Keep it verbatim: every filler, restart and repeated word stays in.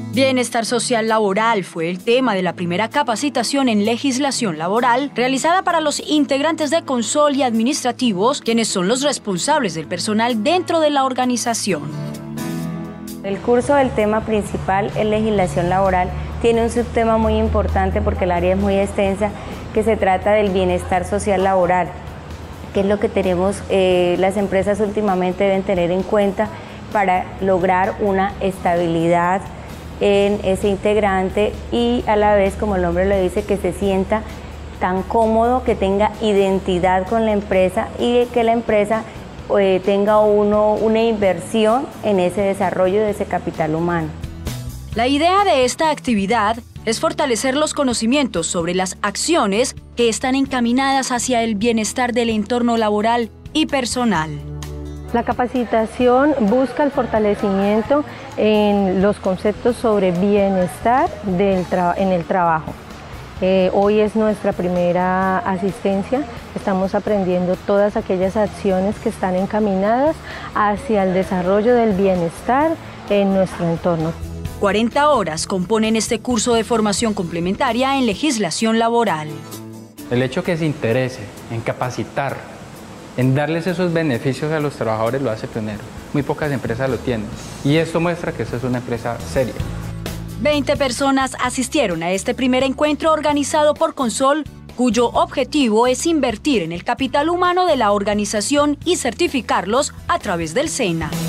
Bienestar social laboral fue el tema de la primera capacitación en legislación laboral realizada para los integrantes de Consol y administrativos, quienes son los responsables del personal dentro de la organización. El curso del tema principal es legislación laboral. Tiene un subtema muy importante porque el área es muy extensa, que se trata del bienestar social laboral, que es lo que tenemos, eh, las empresas últimamente deben tener en cuenta para lograr una estabilidad en ese integrante y a la vez, como el nombre lo dice, que se sienta tan cómodo, que tenga identidad con la empresa y que la empresa eh, tenga uno, una inversión en ese desarrollo de ese capital humano. La idea de esta actividad es fortalecer los conocimientos sobre las acciones que están encaminadas hacia el bienestar del entorno laboral y personal. La capacitación busca el fortalecimiento en los conceptos sobre bienestar del en el trabajo. Eh, hoy es nuestra primera asistencia, estamos aprendiendo todas aquellas acciones que están encaminadas hacia el desarrollo del bienestar en nuestro entorno. cuarenta horas componen este curso de formación complementaria en legislación laboral. El hecho que se interese en capacitar, en darles esos beneficios a los trabajadores lo hace pionero. Muy pocas empresas lo tienen y esto muestra que esta es una empresa seria. veinte personas asistieron a este primer encuentro organizado por Consol, cuyo objetivo es invertir en el capital humano de la organización y certificarlos a través del SENA.